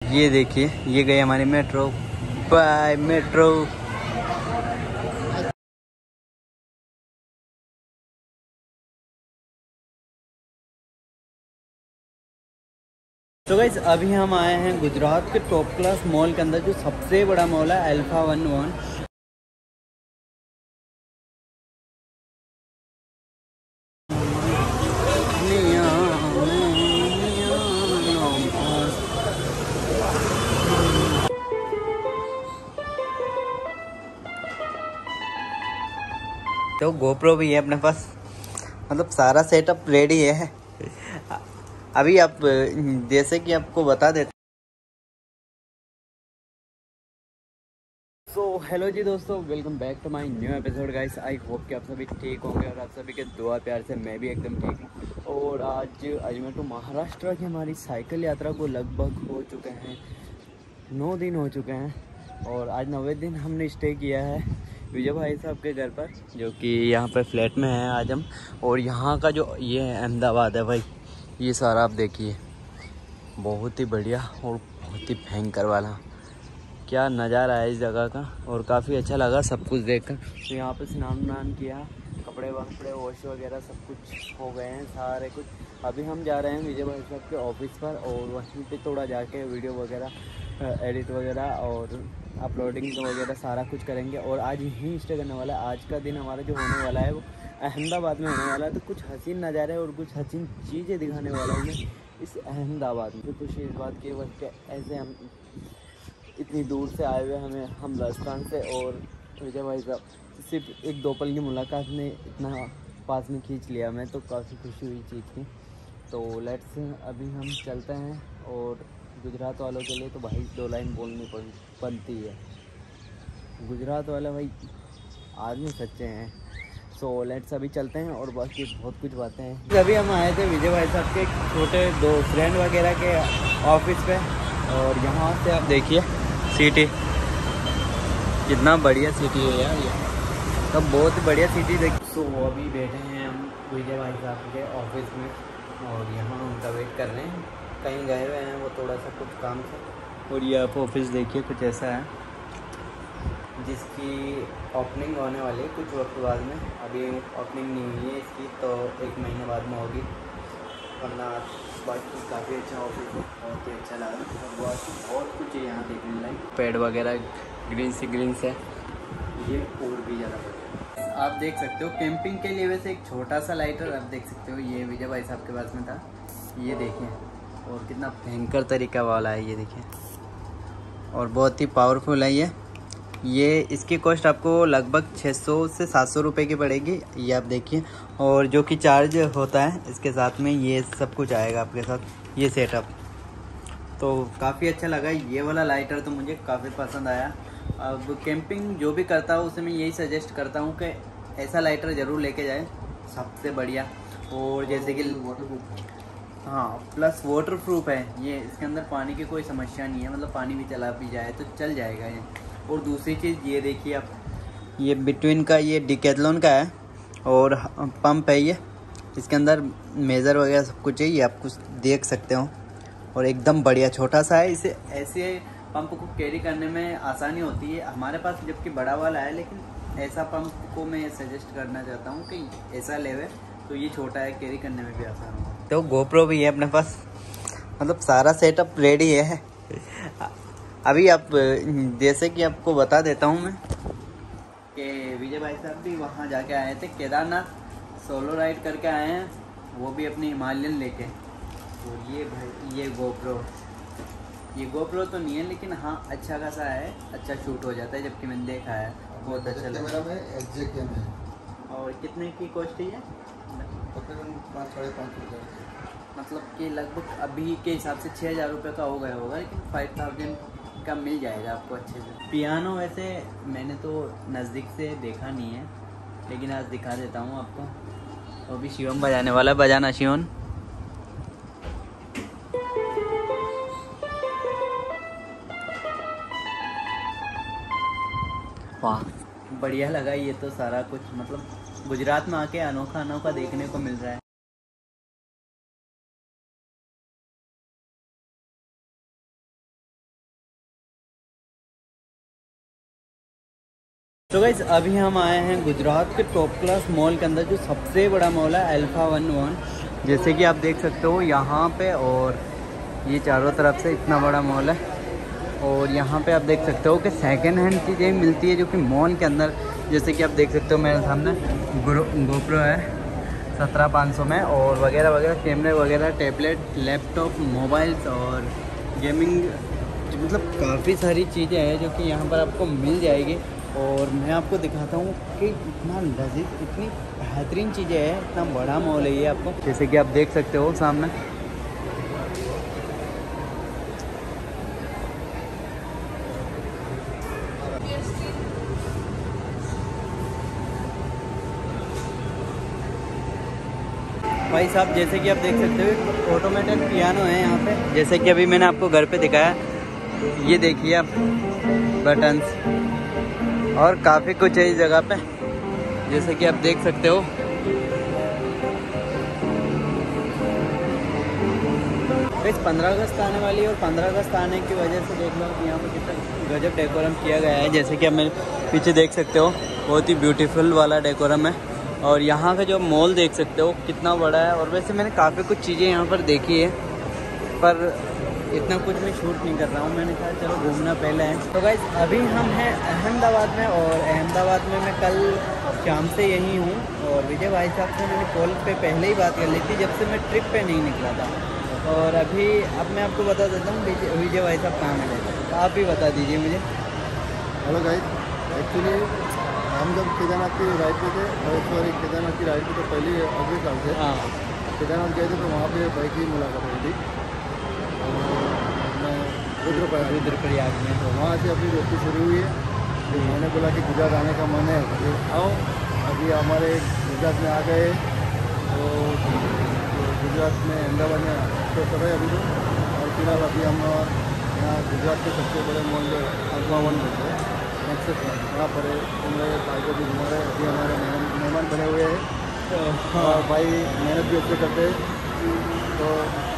ये देखिए, ये गई हमारी मेट्रो। Bye metro. तो गाइस अभी हम आए हैं गुजरात के टॉप क्लास मॉल के अंदर, जो सबसे बड़ा मॉल है अल्फा 11। तो गोप्रो भी है अपने पास, मतलब सारा सेटअप रेडी है। अभी आप जैसे कि आपको बता देते। सो हेलो जी दोस्तों, welcome back to my new episode guys. I hope कि आप सभी ठीक होंगे और आप सभी के दुआ प्यार से मैं भी एकदम ठीक हूँ। और आज अजमेर टू महाराष्ट्र की हमारी साइकिल यात्रा को लगभग हो चुके हैं 9 दिन हो चुके हैं। और आज 9वें दिन हमने स्टे किया है विजय भाई साहब के घर पर, जो कि यहाँ पर फ्लैट में है आज हम। और यहाँ का जो ये है अहमदाबाद है भाई, ये सारा आप देखिए, बहुत ही बढ़िया और बहुत ही भयंकर वाला क्या नज़ारा है इस जगह का। और काफ़ी अच्छा लगा सब कुछ देखकर। तो यहाँ पे स्नान वान किया, कपड़े वपड़े वॉश वगैरह सब कुछ हो गए हैं सारे कुछ। अभी हम जा रहे हैं विजय भाई साहब के ऑफिस पर, और वहीं पे थोड़ा जाके वीडियो वगैरह एडिट वगैरह और अपलोडिंग वगैरह सारा कुछ करेंगे। और आज यहीं स्टे करने वाला है। आज का दिन हमारा जो होने वाला है वो अहमदाबाद में होने वाला है। तो कुछ हसीन नज़ारे और कुछ हसीन चीज़ें दिखाने वाला हूँ मैं इस अहमदाबाद में। तो खुशी इस बात की वजह ऐसे हम इतनी दूर से आए हुए हम राजस्थान से, और विजय भाई साहब सिर्फ एक दो पल की मुलाकात में इतना पास में खींच लिया मैं, तो काफ़ी खुशी हुई चीज़ की। तो लेट्स अभी हम चलते हैं। और गुजरात वालों के लिए तो भाई 2 लाइन बोलनी बनती है। गुजरात वाले भाई आदमी सच्चे हैं। सो लेट्स अभी चलते हैं और बाकी बहुत कुछ बातें हैं। अभी हम आए थे विजय भाई साहब के छोटे 2 फ्रेंड वगैरह के ऑफिस पे, और यहाँ से आप देखिए सिटी, कितना बढ़िया सिटी है यार ये, तो बहुत ही बढ़िया सिटी देख। सो अभी बैठे हैं हम विजय भाई साहब के ऑफिस में, और यहाँ उनका वेट कर रहे हैं। कहीं गए हुए हैं वो थोड़ा सा कुछ काम से। और ये आप ऑफिस देखिए, कुछ ऐसा है जिसकी ओपनिंग होने वाली है कुछ वक्त बाद में। अभी ओपनिंग नहीं हुई है इसकी, तो 1 महीने बाद में होगी। वरना बाकी काफ़ी अच्छा ऑफिस है, बहुत ही अच्छा लगा। और बाकी बहुत कुछ है यहाँ देखने लायक, पेड़ वगैरह ग्रीन से ये और भी ज़्यादा बढ़िया। आप देख सकते हो कैंपिंग के लिए वैसे एक छोटा सा लाइटर आप देख सकते हो, ये विजय भाई साहब के पास में था। ये देखें, और कितना भयंकर तरीका वाला है ये देखिए, और बहुत ही पावरफुल है ये इसकी कॉस्ट आपको लगभग 600 से 700 रुपये की पड़ेगी, ये आप देखिए। और जो कि चार्ज होता है इसके साथ में, ये सब कुछ आएगा आपके साथ ये सेटअप। तो काफ़ी अच्छा लगा ये वाला लाइटर, तो मुझे काफ़ी पसंद आया। अब कैंपिंग जो भी करता हूँ उसे मैं यही सजेस्ट करता हूँ कि ऐसा लाइटर ज़रूर लेके जाए, सबसे बढ़िया। और जैसे कि हाँ, प्लस वाटर प्रूफ है ये, इसके अंदर पानी की कोई समस्या नहीं है, मतलब पानी भी चला भी जाए तो चल जाएगा ये। और दूसरी चीज़ ये देखिए आप, ये बिटवीन का ये डिकैथलॉन का है, और पंप है ये, इसके अंदर मेज़र वगैरह सब कुछ है, ये आप कुछ देख सकते हो। और एकदम बढ़िया छोटा सा है, इसे ऐसे पंप को कैरी करने में आसानी होती है। हमारे पास जबकि बड़ा वाला है, लेकिन ऐसा पंप को मैं सजेस्ट करना चाहता हूँ कि ऐसा लेवे, तो ये छोटा है, कैरी करने में भी आसान होगा। तो गोप्रो भी है अपने पास, मतलब सारा सेटअप रेडी है। अभी आप जैसे कि आपको बता देता हूँ मैं कि विजय भाई साहब भी वहाँ जाके आए थे, केदारनाथ सोलो राइड करके आए हैं, वो भी अपनी हिमालयन लेके। तो ये भाई ये गोप्रो तो नहीं है, लेकिन हाँ अच्छा खासा है, अच्छा शूट हो जाता है, जबकि मैंने देखा है बहुत अच्छा लगा। और कितने की कॉस्ट है ये? तकरीबन 5-5.5 हज़ार, मतलब कि लगभग अभी के हिसाब से 6,000 रुपये का हो गया होगा, लेकिन 5,000 का मिल जाएगा आपको अच्छे से। पियानो वैसे मैंने तो नज़दीक से देखा नहीं है, लेकिन आज दिखा देता हूँ आपको। तो अभी शिवम बजाने वाला, बजाना शिवम। वाह, बढ़िया लगा ये तो सारा कुछ, मतलब गुजरात में आके अनोखा देखने को मिल रहा है। तो गाइस अभी हम आए हैं गुजरात के टॉप क्लास मॉल के अंदर, जो सबसे बड़ा मॉल है अल्फा 11। जैसे कि आप देख सकते हो यहाँ पे, और ये चारों तरफ से इतना बड़ा मॉल है। और यहाँ पे आप देख सकते हो कि सेकंड हैंड चीज़ें मिलती है जो कि मॉल के अंदर। जैसे कि आप देख सकते हो मेरे सामने गोप्रो है 17,500 में, और वगैरह वगैरह, कैमरे वगैरह, टैबलेट, लैपटॉप, मोबाइल्स और गेमिंग, मतलब काफ़ी सारी चीज़ें हैं जो कि यहाँ पर आपको मिल जाएगी। और मैं आपको दिखाता हूँ कि इतना लजीज, इतनी बेहतरीन चीज़ें हैं, इतना बड़ा मॉल है ये आपको, जैसे कि आप देख सकते हो सामने। भाई साहब जैसे कि आप देख सकते हो ऑटोमेटेड पियानो है यहाँ पे, जैसे कि अभी मैंने आपको घर पे दिखाया। ये देखिए आप बटन्स, और काफ़ी कुछ है इस जगह पे, जैसे कि आप देख सकते हो। इस 15 अगस्त आने वाली है, और 15 अगस्त आने की वजह से देख लो यहाँ पर कितना गजब डेकोरम किया गया है। जैसे कि आप मेरे पीछे देख सकते हो, बहुत ही ब्यूटीफुल वाला डेकोरम है। और यहाँ का जो मॉल देख सकते हो कितना बड़ा है। और वैसे मैंने काफ़ी कुछ चीज़ें यहाँ पर देखी है, पर इतना कुछ मैं शूट नहीं कर रहा हूँ। मैंने कहा चलो घूमना पहले है। तो गाइस अभी हम हैं अहमदाबाद में, और अहमदाबाद में मैं कल शाम से यहीं हूँ। और विजय भाई साहब से मैंने कॉल पे पहले ही बात कर ली थी, जब से मैं ट्रिप पे नहीं निकला था। और अभी अब मैं आपको बता देता हूँ विजय भाई साहब कहाँ मिले थे, तो आप भी बता दीजिए मुझे। हेलो गाइस, एक्चुअली हम जब केदारनाथ की राइड पे थे, सॉरी केदारनाथ की राइड पे तो पहले अगले साल से हाँ, केदारनाथ गए थे, तो वहाँ पे भाई की मुलाकात हुई थी। मैं रुद्रप्रयाग में, तो वहाँ से अपनी दोस्ती शुरू हुई है। तो मैंने बोला कि गुजरात आने का मन है, तो आओ। अभी हमारे गुजरात में आ गए, तो गुजरात में अहमदाबाद में तो सब है अभी तो। और फिलहाल अभी हम यहाँ गुजरात के सबसे बड़े मॉल जो अल्फा 1 बोलते हैं, नेक्सस में, वहाँ पर है। हमारे भाई को भी घुमा रहे हैं। अभी हमारे मेहमान बने हुए हैं, तो भाई मेहनत भी अच्छे करते हैं। तो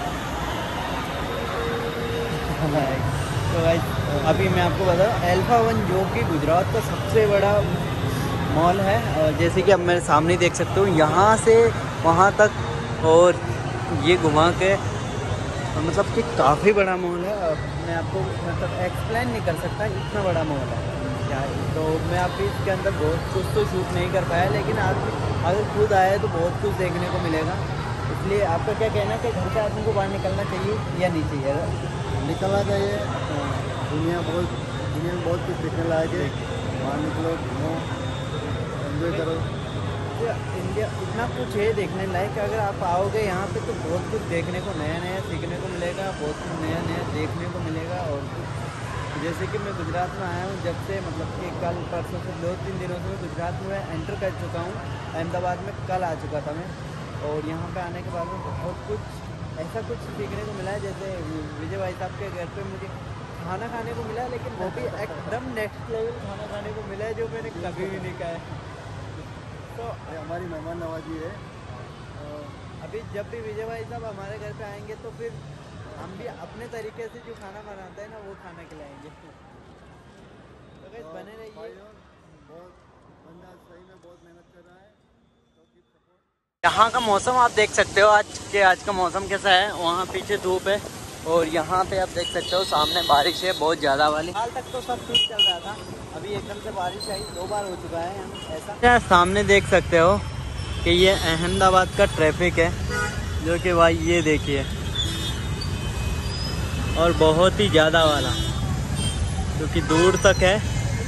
तो गाइस अभी मैं आपको बताऊँ अल्फा 1 जो कि गुजरात का सबसे बड़ा मॉल है। और जैसे कि अब मेरे सामने देख सकते हो, यहाँ से वहाँ तक, और ये घुमा के, मतलब कि काफ़ी बड़ा मॉल है। अब मैं आपको मतलब एक्सप्लेन नहीं कर सकता, इतना बड़ा मॉल है क्या। तो मैं अभी इसके अंदर बहुत कुछ तो शूट नहीं कर पाया, लेकिन आप अगर खुद आए तो बहुत कुछ देखने को मिलेगा। इसलिए आपका क्या कहना है कि घर से आदमी को बाहर निकलना चाहिए या नहीं चाहिए? निकलना चाहिए। दुनिया में बहुत कुछ देखने लायक है। बाहर निकलो, घूमो, एंजॉय करो। इंडिया इतना कुछ है देखने लायक, अगर आप आओगे यहाँ पे तो बहुत कुछ देखने को, नया नया सीखने को मिलेगा, बहुत कुछ नया नया देखने को मिलेगा। और जैसे कि मैं गुजरात में आया हूँ जब से, मतलब कि कल परसों से 2-3 दिनों से मैं गुजरात में एंटर कर चुका हूँ। अहमदाबाद में कल आ चुका था मैं, और यहाँ पे आने के बाद में बहुत कुछ ऐसा कुछ सीखने को मिला है। जैसे विजय भाई साहब के घर पे मुझे खाना खाने को मिला, लेकिन वो भी एकदम नेक्स्ट लेवल खाना खाने को मिला है, जो मैंने कभी भी नहीं खाया है। तो हमारी मेहमान नवाजी है। अभी जब भी विजय भाई साहब हमारे घर पे आएंगे तो फिर हम भी अपने तरीके से जो खाना बनाते हैं ना, वो खाना खिलाएंगे। तो गाइस बने रहिए। बहुत बंदा सही में बहुत मेहनत कर रहा है, तो कीप सपोर्ट। यहाँ का मौसम आप देख सकते हो, आज का मौसम कैसा है। वहाँ पीछे धूप है, और यहाँ पे आप देख सकते हो सामने बारिश है बहुत ज़्यादा वाली। हाल तक तो सब ठीक चल रहा था, अभी एकदम से बारिश आई, 2 बार हो चुका है यहाँ ऐसा। क्या सामने देख सकते हो कि ये अहमदाबाद का ट्रैफिक है, जो कि भाई ये देखिए, और बहुत ही ज़्यादा वाला, जो कि दूर तक है।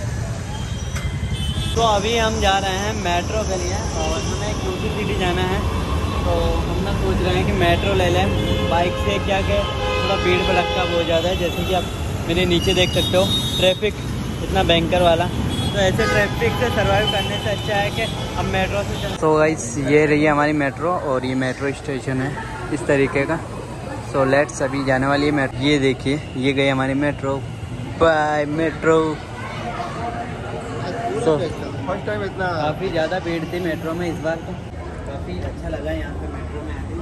तो अभी हम जा रहे हैं मेट्रो के लिए, और हमें एक दूसरी सिटी जाना है। तो हम ना सोच रहे हैं कि मेट्रो ले लें। बाइक से क्या कि थोड़ा भीड़ भड़क्का बहुत ज़्यादा है, जैसे कि आप मेरे नीचे देख सकते हो, ट्रैफिक इतना भयंकर वाला। तो ऐसे ट्रैफिक से सर्वाइव करने से अच्छा है कि हम मेट्रो से चलें। तो गाइस ये रही है हमारी मेट्रो, और ये मेट्रो स्टेशन है इस तरीके का। सो लेट्स अभी जाने वाली है मेट्रो। ये देखिए, ये गई हमारी मेट्रो। Bye metro. तो फर्स्ट टाइम इतना काफ़ी ज़्यादा भीड़ थी मेट्रो में इस बार, तो काफ़ी अच्छा लगा यहाँ पे मेट्रो में आके।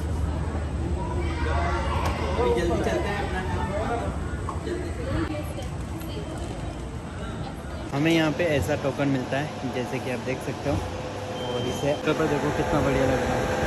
अभी जल्दी चलते हैं अपना काम जल्दी से। हमें यहाँ पे ऐसा टोकन मिलता है जैसे कि आप देख सकते हो, और इसे पेपर देखो कितना बढ़िया लग रहा है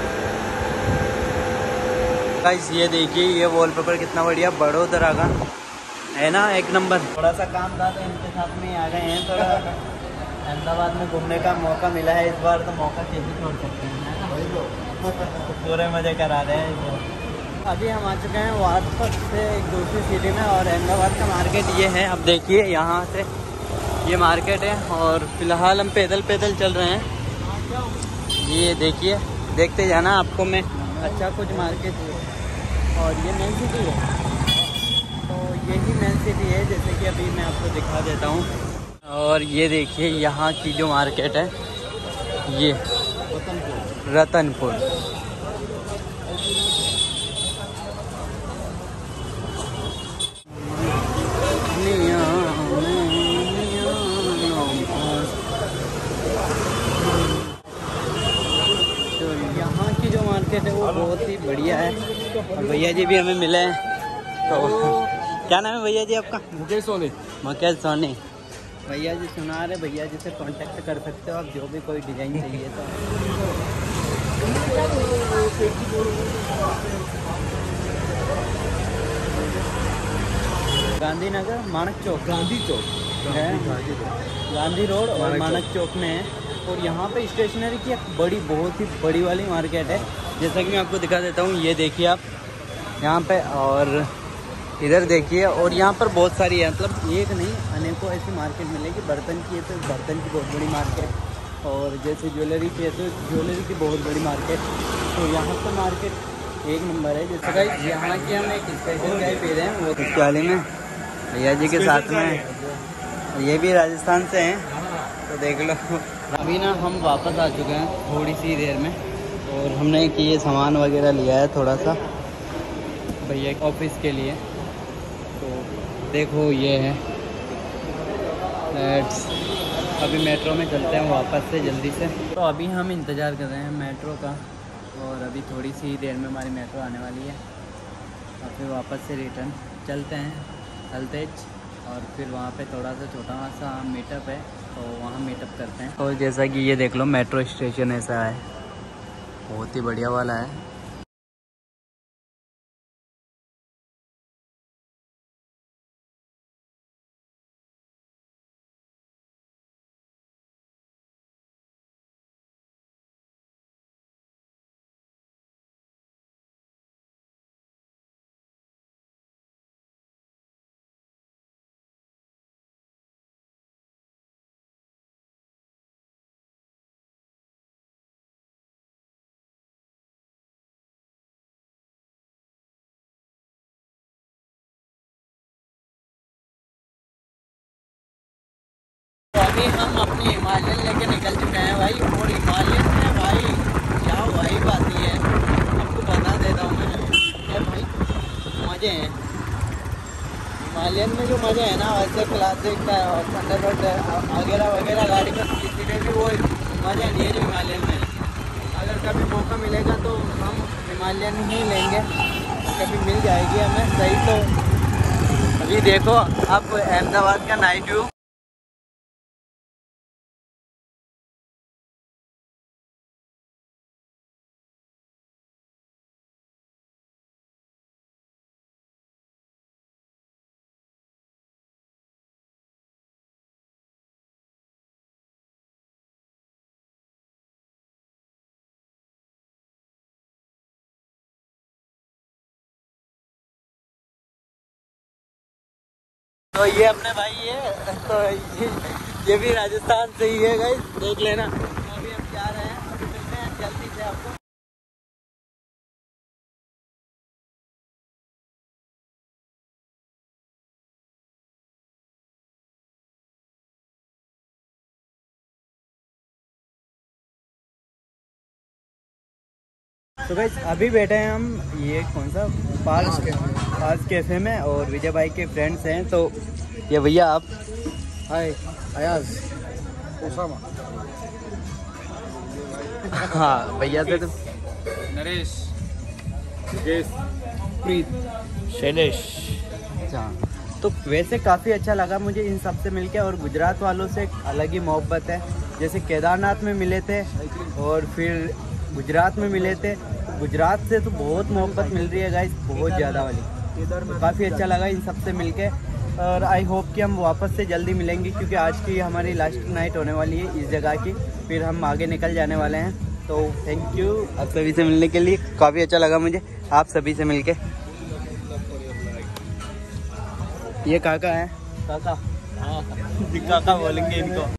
गाइस। ये देखिए ये वॉलपेपर कितना बढ़िया बड़ोदरा का है ना, एक नंबर। थोड़ा सा काम था तो इनके साथ में आ गए हैं, थोड़ा अहमदाबाद में घूमने का मौका मिला है इस बार, तो मौका कैसे छोड़ सकते हैं, पूरे मज़े करा रहे हैं। अभी हम आ चुके हैं वापस से एक दूसरी सिटी में, और अहमदाबाद का मार्केट ये है। अब देखिए यहाँ से ये मार्केट है, और फिलहाल हम पैदल पैदल चल रहे हैं। ये देखिए, देखते जाना आपको मैं अच्छा कुछ मार्केट है, और ये मेन सिटी है, तो यही मेन सिटी है जैसे कि अभी मैं आपको दिखा देता हूँ। और ये देखिए यहाँ की जो मार्केट है ये रतनपुर। यहाँ की जो मार्केट है वो बहुत ही बढ़िया है, और भैया जी भी हमें मिले हैं। तो क्या नाम है भैया जी आपका? मुकेश सोनी। मुकेश सोनी भैया जी सुना रहे, भैया जी से कांटेक्ट कर सकते हो आप, जो भी कोई डिज़ाइन चाहिए तो। गांधीनगर मानक चौक, गांधी चौक है, गांधी रोड और मानक चौक में है। और यहाँ पे स्टेशनरी की एक बड़ी, बहुत ही बड़ी वाली मार्केट है, जैसा कि मैं आपको दिखा देता हूँ। ये देखिए आप यहाँ पे, और इधर देखिए, और यहाँ पर बहुत सारी है, मतलब एक नहीं अनेकों ऐसी मार्केट मिलेगी। बर्तन की है तो बर्तन की बहुत बड़ी मार्केट, और जैसे ज्वेलरी की है तो ज्वेलरी की बहुत बड़ी मार्केट। तो यहाँ पर मार्केट एक नंबर है। जैसे गाइस यहाँ की हम एक स्पेशल चाय पी रहे हैं, वो चाली में भैया जी के साथ में, ये भी राजस्थान से हैं, तो देख लो। अभी ना हम वापस आ चुके हैं थोड़ी सी देर में, और हमने कि ये सामान वगैरह लिया है थोड़ा सा भैया ऑफिस के लिए। तो देखो ये है, अभी मेट्रो में चलते हैं वापस से जल्दी से। तो अभी हम इंतज़ार कर रहे हैं मेट्रो का, और अभी थोड़ी सी देर में हमारी मेट्रो आने वाली है, और फिर वापस से रिटर्न चलते हैं हल्तेज, और फिर वहाँ पे थोड़ा सा छोटा सा मीटअप है, तो वहाँ मीटअप करते हैं। और जैसा कि ये देख लो मेट्रो स्टेशन ऐसा है, बहुत ही बढ़िया वाला है। तो अभी हम अपनी हिमालयन लेके निकल चुके हैं भाई, और हिमालयन में भाई क्या वाइब आती है आपको बता देता हूँ मैं। क्या भाई मज़े हैं हिमालयन में, जो मज़े हैं ना वैसे क्लासिक का थंडरबर्ड वगैरह वगैरह गाड़ी का किसी में भी वो मज़ा नहीं है जो हिमालयन में। अगर कभी मौका मिलेगा तो हम हिमालयन ही लेंगे, कभी मिल जाएगी हमें सही। तो अभी देखो आप अहमदाबाद का नाइट व्यू। तो ये अपने भाई है, तो ये भी राजस्थान से ही है गाइस, देख लेना। तो अभी हम जा रहे हैं, अभी मिलते हैं जल्दी से आपको। तो गाइस अभी बैठे हैं हम, ये कौन सा पार्क कैफे में, और विजय भाई के फ्रेंड्स हैं। तो ये भैया आप, हाय अयाज ओसामा। हाँ भैया से तो नरेश, मुकेश, प्रीत, शैलेश। अच्छा, तो वैसे काफ़ी अच्छा लगा मुझे इन सब से मिलके। और गुजरात वालों से एक अलग ही मोहब्बत है। जैसे केदारनाथ में मिले थे और फिर गुजरात में मिले थे, गुजरात से तो बहुत मोहब्बत मिल रही है गाइस, बहुत ज़्यादा वाली। तो काफ़ी अच्छा लगा इन सब से मिलके। और आई होप कि हम वापस से जल्दी मिलेंगे, क्योंकि आज की हमारी लास्ट नाइट होने वाली है इस जगह की, फिर हम आगे निकल जाने वाले हैं। तो थैंक यू आप सभी से मिलने के लिए, काफ़ी अच्छा लगा मुझे आप सभी से मिलके। ये काका है, काका काका बोलेंगे इनको।